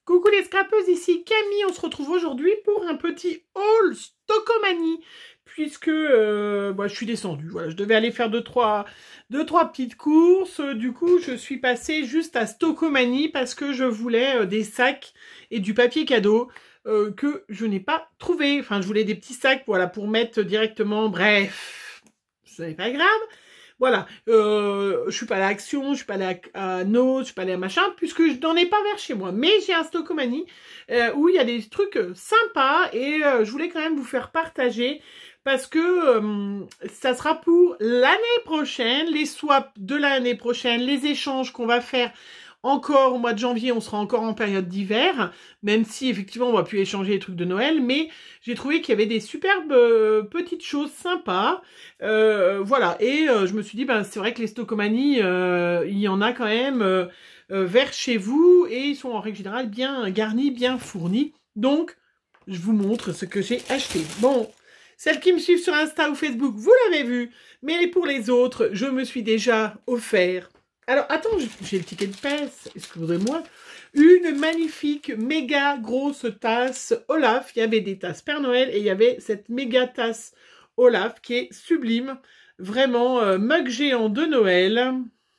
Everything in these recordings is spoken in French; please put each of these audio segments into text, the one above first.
Coucou les scrapeuses, ici Camille, on se retrouve aujourd'hui pour un petit haul Stockomanie, puisque je suis descendue, voilà, je devais aller faire deux, trois petites courses, du coup je suis passée juste à Stockomanie parce que je voulais des sacs et du papier cadeau que je n'ai pas trouvé, enfin je voulais des petits sacs, voilà, pour mettre directement, bref, ce n'est pas grave. Voilà, je suis pas allée à Action, je suis pas allée à No, je suis pas allée à machin, puisque je n'en ai pas vers chez moi. Mais j'ai un Stockomanie où il y a des trucs sympas et je voulais quand même vous faire partager parce que ça sera pour l'année prochaine, les swaps de l'année prochaine, les échanges qu'on va faire encore au mois de janvier, on sera encore en période d'hiver, même si effectivement on va plus échanger les trucs de Noël, mais j'ai trouvé qu'il y avait des superbes petites choses sympas, voilà, et je me suis dit, ben c'est vrai que les Stockomanie, il y en a quand même vers chez vous, et ils sont en règle générale bien garnis, bien fournis, donc je vous montre ce que j'ai acheté. Bon, celles qui me suivent sur Insta ou Facebook, vous l'avez vu, mais pour les autres, je me suis déjà offert. Alors, attends, j'ai le ticket de pèse, excusez-moi. Une magnifique, méga grosse tasse Olaf. Il y avait des tasses Père Noël et il y avait cette méga tasse Olaf qui est sublime. Vraiment, mug géant de Noël.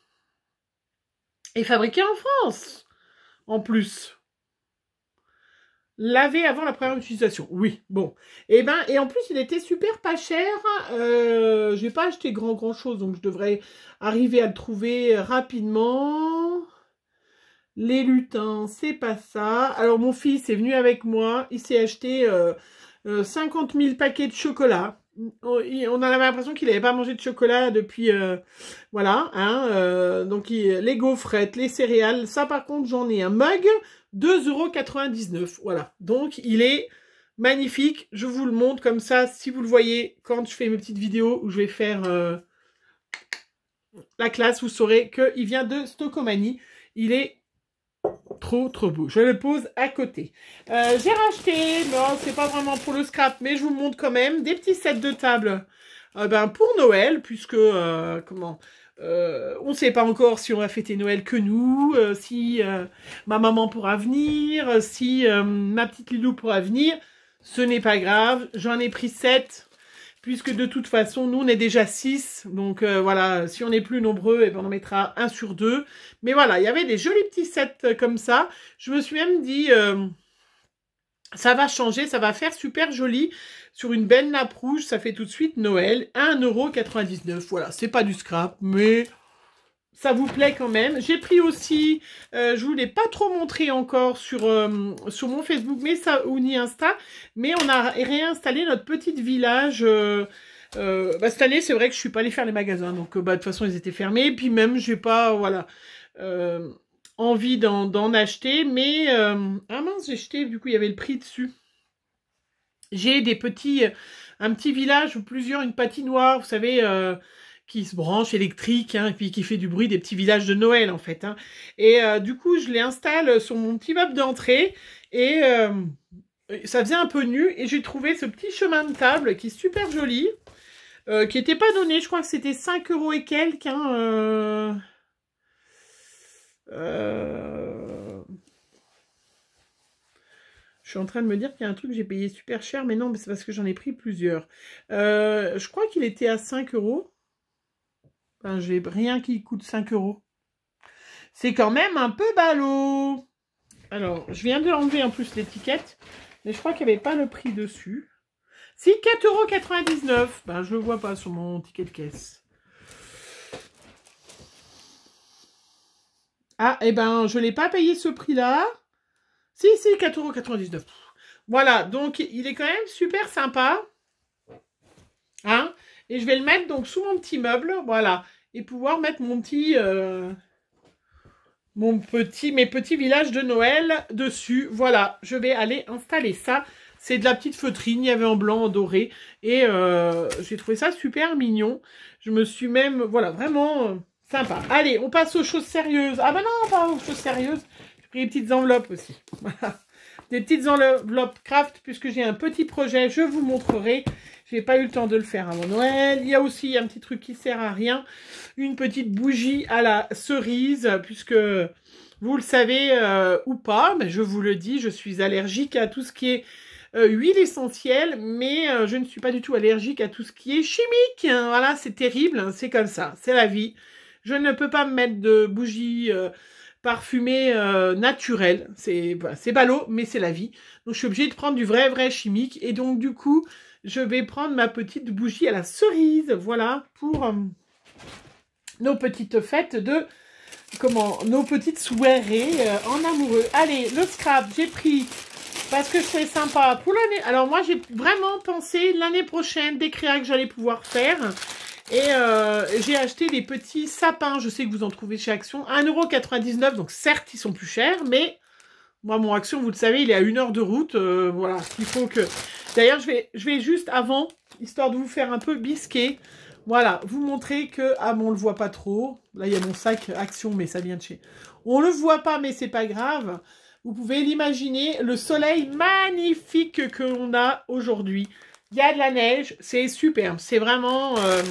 Et fabriqué en France, en plus. Lavé avant la première utilisation. Oui, bon. Et en plus, il était super pas cher. J'ai pas acheté grand chose, donc je devrais arriver à le trouver rapidement. Les lutins, c'est pas ça. Alors, mon fils est venu avec moi. Il s'est acheté 50 000 paquets de chocolat. On a l'impression qu'il n'avait pas mangé de chocolat depuis... voilà, hein. Donc, les gaufrettes, les céréales. Ça, par contre, j'en ai un mug. 2,99 €. Voilà. Donc, il est magnifique. Je vous le montre comme ça. Si vous le voyez, quand je fais mes petites vidéos où je vais faire la classe, vous saurez qu'il vient de Stockomanie. Il est trop beau. Je le pose à côté. J'ai racheté, non, c'est pas vraiment pour le scrap, mais je vous montre quand même des petits sets de table pour Noël, puisque, on ne sait pas encore si on va fêter Noël que nous, si ma maman pourra venir, si ma petite Lilou pourra venir. Ce n'est pas grave, j'en ai pris 7, puisque de toute façon, nous, on est déjà 6. Donc voilà, si on est plus nombreux, on en mettra 1 sur 2. Mais voilà, il y avait des jolis petits sets comme ça. Je me suis même dit, ça va changer, ça va faire super joli. Sur une belle nappe rouge, ça fait tout de suite Noël, 1,99 €. Voilà, c'est pas du scrap, mais ça vous plaît quand même. J'ai pris aussi, je vous l'ai pas trop montré encore sur mon Facebook, mais ça, ou ni Insta, mais on a réinstallé notre petit village. Cette année, c'est vrai que je suis pas allée faire les magasins, donc de toute façon, ils étaient fermés. Puis même, j'ai pas, voilà, envie d'en acheter, mais ah mince, j'ai acheté, du coup, il y avait le prix dessus. J'ai un petit village où plusieurs, une patinoire, vous savez, qui se branche électrique, hein, et puis qui fait du bruit, des petits villages de Noël, en fait. Hein. Et du coup, je l'installe sur mon petit meuble d'entrée, et ça faisait un peu nu, et j'ai trouvé ce petit chemin de table qui est super joli, qui n'était pas donné, je crois que c'était 5 € et quelques, hein, je suis en train de me dire qu'il y a un truc que j'ai payé super cher, mais non, mais c'est parce que j'en ai pris plusieurs. Je crois qu'il était à 5 €. Enfin, j'ai rien qui coûte 5 €. C'est quand même un peu ballot. Alors, je viens de enlever en plus l'étiquette, mais je crois qu'il n'y avait pas le prix dessus. Si, 4,99 €. Ben, je ne le vois pas sur mon ticket de caisse. Ah, et ben, je ne l'ai pas payé ce prix-là. Si, 4,99 €. Voilà, donc il est quand même super sympa. Hein? Et je vais le mettre donc sous mon petit meuble, voilà. Et pouvoir mettre mes petits villages de Noël dessus. Voilà, je vais aller installer ça. C'est de la petite feutrine, il y avait en blanc, en doré. Et j'ai trouvé ça super mignon. Je me suis même, voilà, vraiment sympa. Allez, on passe aux choses sérieuses. Ah ben non, pas aux choses sérieuses. J'ai pris les petites enveloppes aussi. Voilà. Des petites enveloppes craft, puisque j'ai un petit projet, je vous montrerai. J'ai pas eu le temps de le faire avant Noël. Il y a aussi un petit truc qui sert à rien. Une petite bougie à la cerise, puisque Vous le savez ou pas, mais je vous le dis, je suis allergique à tout ce qui est huile essentielle, mais je ne suis pas du tout allergique à tout ce qui est chimique. Hein. Voilà, c'est terrible, hein, c'est comme ça, c'est la vie. Je ne peux pas me mettre de bougies parfumées naturelles. C'est ballot, mais c'est la vie. Donc je suis obligée de prendre du vrai chimique. Et donc du coup, je vais prendre ma petite bougie à la cerise. Voilà, pour nos petites fêtes de... nos petites soirées en amoureux. Allez, le scrap, j'ai pris... Parce que je trouvais sympa pour l'année. Alors moi, j'ai vraiment pensé l'année prochaine des créas que j'allais pouvoir faire. Et j'ai acheté des petits sapins. Je sais que vous en trouvez chez Action. 1,99 €. Donc certes, ils sont plus chers. Mais moi, mon Action, vous le savez, il est à 1 heure de route. Voilà, il faut que... D'ailleurs, je vais juste avant, histoire de vous faire un peu bisquer. Voilà, vous montrer que... Ah, bon, on le voit pas trop. Là, il y a mon sac Action, mais ça vient de chez... On le voit pas, mais c'est pas grave. Vous pouvez l'imaginer, le soleil magnifique que l'on a aujourd'hui. Il y a de la neige, c'est superbe. C'est vraiment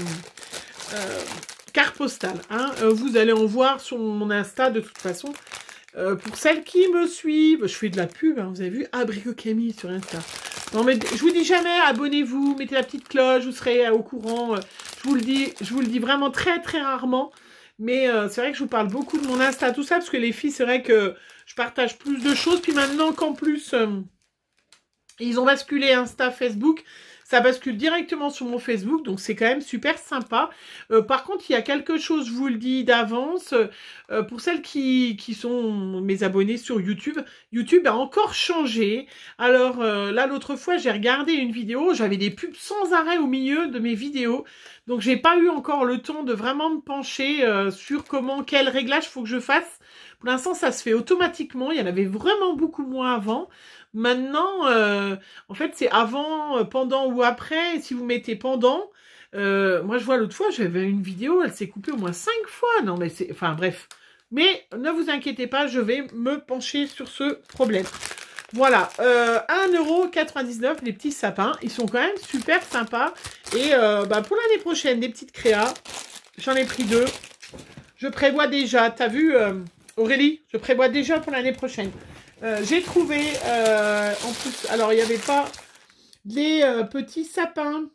carte postale. Hein. Vous allez en voir sur mon Insta de toute façon. Pour celles qui me suivent, je fais de la pub, hein, vous avez vu, Abricot Camille sur Insta. Non mais je vous dis jamais, abonnez-vous, mettez la petite cloche, vous serez au courant. Je vous le dis vraiment très rarement. Mais c'est vrai que je vous parle beaucoup de mon Insta, tout ça, parce que les filles, c'est vrai que je partage plus de choses. Puis maintenant qu'en plus, ils ont basculé Insta, Facebook, ça bascule directement sur mon Facebook. Donc c'est quand même super sympa. Par contre, il y a quelque chose, je vous le dis d'avance, pour celles qui sont mes abonnés sur YouTube. YouTube a encore changé. Alors là, l'autre fois, j'ai regardé une vidéo. J'avais des pubs sans arrêt au milieu de mes vidéos. Donc, j'ai pas eu encore le temps de vraiment me pencher sur quel réglage faut que je fasse. Pour l'instant, ça se fait automatiquement. Il y en avait vraiment beaucoup moins avant. Maintenant, en fait, c'est avant, pendant ou après. Si vous mettez pendant, moi, je vois l'autre fois, j'avais une vidéo, elle s'est coupée au moins 5 fois. Non, mais c'est... Enfin, bref. Mais ne vous inquiétez pas, je vais me pencher sur ce problème. Voilà, 1,99 €, les petits sapins. Ils sont quand même super sympas. Et pour l'année prochaine, des petites créas. J'en ai pris 2. Je prévois déjà, t'as vu Aurélie? Je prévois déjà pour l'année prochaine. J'ai trouvé, en plus, alors il n'y avait pas les petits sapins.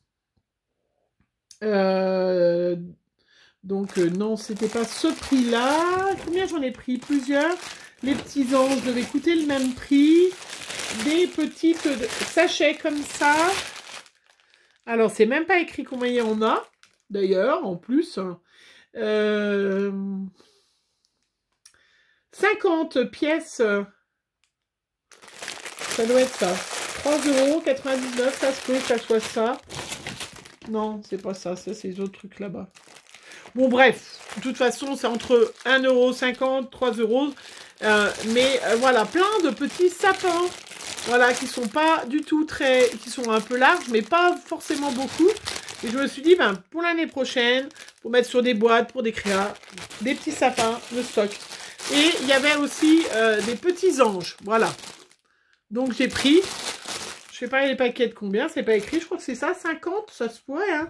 Donc non, c'était pas ce prix-là. Combien j'en ai pris? Plusieurs. Les petits anges devaient coûter le même prix. Des petites sachets comme ça. Alors, c'est même pas écrit combien il y en a. D'ailleurs, en plus. 50 pièces. Ça doit être ça. 3,99 €. Ça se peut que ça soit ça. Non, c'est pas ça. Ça, c'est les autres trucs là-bas. Bon, bref. De toute façon, c'est entre 1,50 €, 3 €. Mais voilà, plein de petits sapins. Voilà, qui sont pas du tout qui sont un peu larges, mais pas forcément beaucoup. Et je me suis dit, pour l'année prochaine, pour mettre sur des boîtes, pour des créas, des petits sapins, le stock. Et il y avait aussi des petits anges, voilà. Donc j'ai pris, je sais pas les paquets de combien, c'est pas écrit, je crois que c'est ça, 50, ça se pourrait, hein.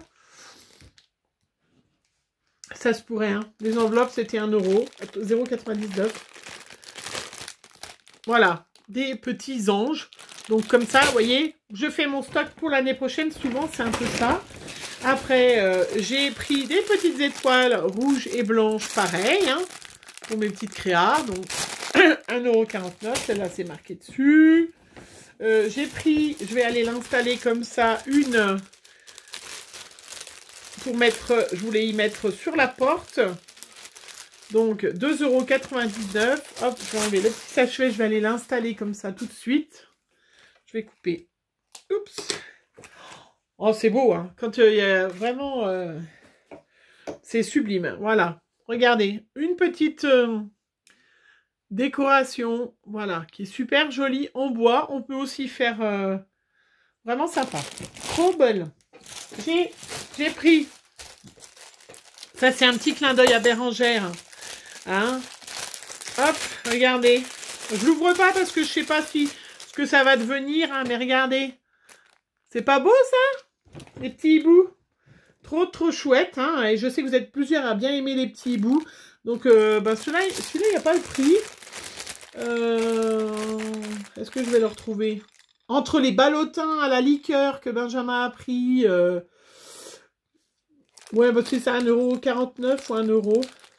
Ça se pourrait, hein. Les enveloppes, c'était 1 €, 0,99 €. Voilà, des petits anges. Donc comme ça, vous voyez, je fais mon stock pour l'année prochaine. Souvent, c'est un peu ça. Après, j'ai pris des petites étoiles rouges et blanches, pareil, hein, pour mes petites créas. Donc 1,49 €. Celle-là, c'est marqué dessus. J'ai pris, je vais aller l'installer comme ça, une pour mettre, je voulais y mettre sur la porte. Donc 2,99 €. Hop, je vais enlever le petit sachet, je vais aller l'installer comme ça tout de suite. Je vais couper. Oups. Oh, c'est beau, hein. Quand il y a vraiment... c'est sublime. Voilà. Regardez. Une petite décoration. Voilà. Qui est super jolie en bois. On peut aussi faire... vraiment sympa. Trop belle. J'ai pris... Ça, c'est un petit clin d'œil à Bérangère. Hein? Hop, regardez. Je l'ouvre pas parce que je sais pas ce que ça va devenir, hein, mais regardez. C'est pas beau, ça? Les petits hiboux. Trop chouette, hein. Et je sais que vous êtes plusieurs à bien aimer les petits hiboux. Donc, celui-là, il n'y a pas le prix. Est-ce que je vais le retrouver? Entre les ballotins à la liqueur que Benjamin a pris. Ouais, parce que c'est 1,49 € ou 1 €.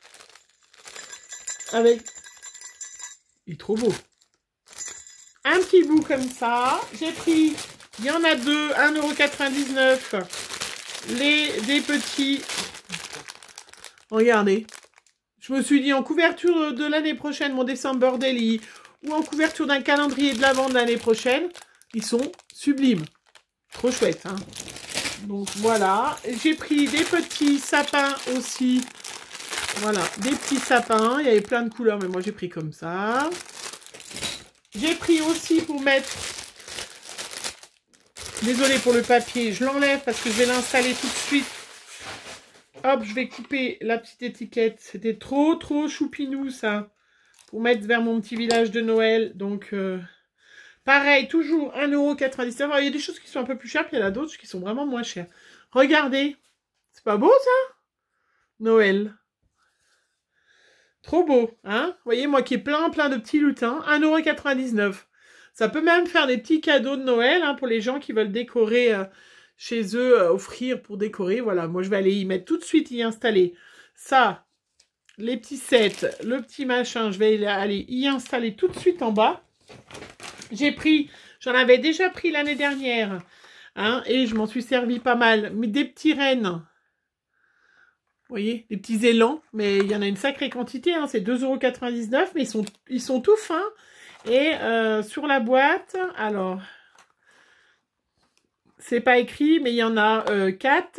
Avec... Il est trop beau. Un petit bout comme ça. J'ai pris... Il y en a deux. 1,99 €. Des petits... Regardez. Je me suis dit, en couverture de l'année prochaine, mon December Daily, ou en couverture d'un calendrier de l'Avent de l'année prochaine, ils sont sublimes. Trop chouette, hein. Donc, voilà. J'ai pris des petits sapins aussi. Voilà, des petits sapins. Il y avait plein de couleurs, mais moi, j'ai pris comme ça. J'ai pris aussi pour mettre... Désolée pour le papier, je l'enlève parce que je vais l'installer tout de suite. Hop, je vais couper la petite étiquette. C'était trop choupinou, ça. Pour mettre vers mon petit village de Noël. Donc, pareil, toujours 1,99 €. Alors, il y a des choses qui sont un peu plus chères, puis il y en a d'autres qui sont vraiment moins chères. Regardez. C'est pas beau, ça? Noël. Trop beau, hein? Vous voyez, moi qui ai plein de petits lutins. 1,99 €. Ça peut même faire des petits cadeaux de Noël, hein, pour les gens qui veulent décorer... chez eux, offrir pour décorer. Voilà, moi je vais aller y mettre tout de suite, y installer ça, les petits sets, le petit machin, je vais aller y installer tout de suite en bas. J'ai pris, j'en avais déjà pris l'année dernière, hein, et je m'en suis servi pas mal, mais des petits rennes. Vous voyez, des petits élans, mais il y en a une sacrée quantité, hein, c'est 2,99 €, mais ils sont tout fins. Et sur la boîte, alors... C'est pas écrit, mais il y en a 4.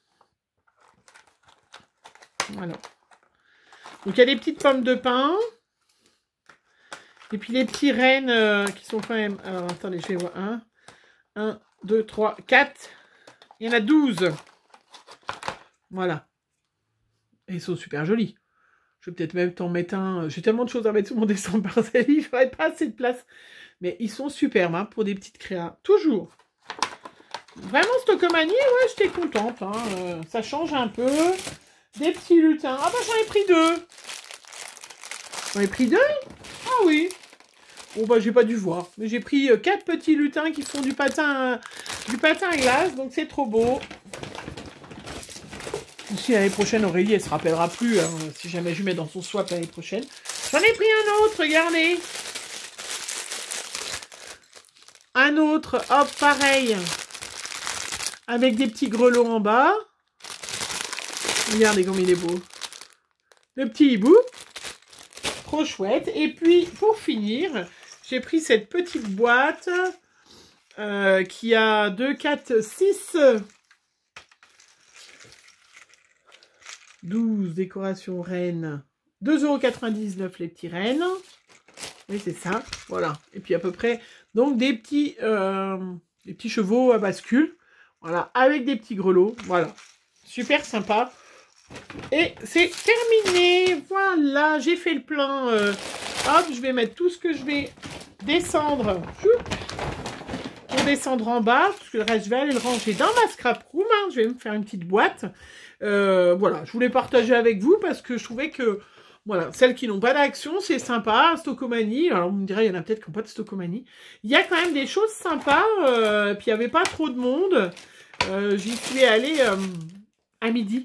Voilà. Donc, il y a des petites pommes de pin. Et puis, les petits rennes qui sont quand même... Alors, attendez, je vais voir. 1, 2, 3, 4. Il y en a 12. Voilà. Et ils sont super jolis. Je vais peut-être même t'en mettre un. J'ai tellement de choses à mettre sur mon dessin par il faudrait pas assez de place. Mais ils sont superbes, hein, pour des petites créas. Toujours. Vraiment, Stockomanie, ouais, j'étais contente. Hein. Ça change un peu. Des petits lutins. Ah bah, j'en ai pris 2. J'en ai pris 2? Ah oui. Bon, bah, j'ai pas dû voir. Mais j'ai pris 4 petits lutins qui font du patin à glace. Donc, c'est trop beau. Si l'année prochaine, Aurélie, elle se rappellera plus. Hein, si jamais je mets dans son swap l'année prochaine. J'en ai pris un autre, regardez. Un autre, hop, pareil. Avec des petits grelots en bas. Regardez comme il est beau. Le petit hibou. Trop chouette. Et puis, pour finir, j'ai pris cette petite boîte qui a 2, 4, 6... 12 décorations reines. 2,99 € les petits rennes. Oui, c'est ça. Voilà. Et puis, à peu près... Donc, des petits chevaux à bascule. Voilà, avec des petits grelots. Voilà. Super sympa. Et c'est terminé. Voilà, j'ai fait le plein. Hop, je vais mettre tout ce que je vais descendre. Pour descendre en bas. Parce que le reste, je vais aller le ranger dans ma scrap room. Hein. Je vais me faire une petite boîte. Voilà, je voulais partager avec vous parce que je trouvais que... Voilà, celles qui n'ont pas d'action, c'est sympa. Stockomanie, alors on me dirait, il y en a peut-être qui n'ont pas de Stockomanie. Il y a quand même des choses sympas. Puis il n'y avait pas trop de monde. J'y suis allée à midi.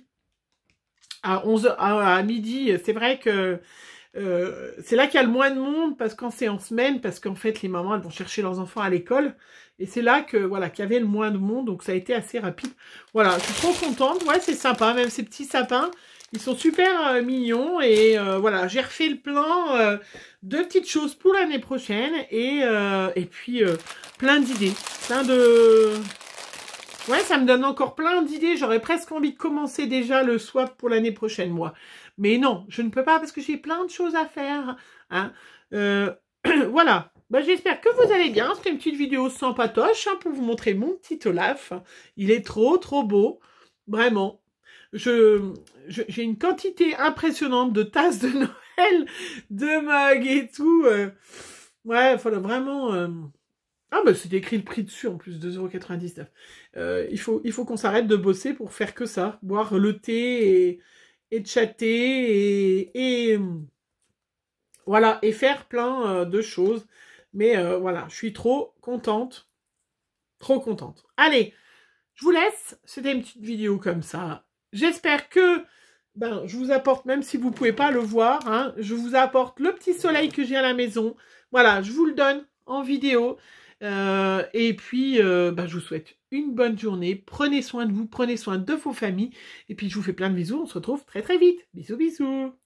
À midi, c'est vrai que c'est là qu'il y a le moins de monde parce quand c'est en semaine, parce qu'en fait les mamans elles vont chercher leurs enfants à l'école et c'est là que voilà qu'il y avait le moins de monde, donc ça a été assez rapide. Voilà, je suis trop contente. Ouais, c'est sympa, même ces petits sapins, ils sont super mignons et voilà, j'ai refait le plein de petites choses pour l'année prochaine et puis plein d'idées, plein de... Ouais, ça me donne encore plein d'idées. J'aurais presque envie de commencer déjà le swap pour l'année prochaine, moi. Mais non, je ne peux pas parce que j'ai plein de choses à faire. Hein. Voilà. Bah, j'espère que vous allez bien. C'était une petite vidéo sans patoche hein, pour vous montrer mon petit Olaf. Il est trop beau. Vraiment. J'ai une quantité impressionnante de tasses de Noël, de mugs et tout. Ouais, il faudrait vraiment... Ah bah c'est écrit le prix dessus en plus, 2,99 €. Il faut qu'on s'arrête de bosser pour faire que ça, boire le thé et de chatter et voilà, et faire plein de choses. Mais voilà, je suis trop contente. Trop contente. Allez, je vous laisse. C'était une petite vidéo comme ça. J'espère que je vous apporte, même si vous ne pouvez pas le voir, hein, je vous apporte le petit soleil que j'ai à la maison. Voilà, je vous le donne en vidéo. Et puis, je vous souhaite une bonne journée. Prenez soin de vous, prenez soin de vos familles. Et puis, je vous fais plein de bisous. On se retrouve très très vite. Bisous, bisous.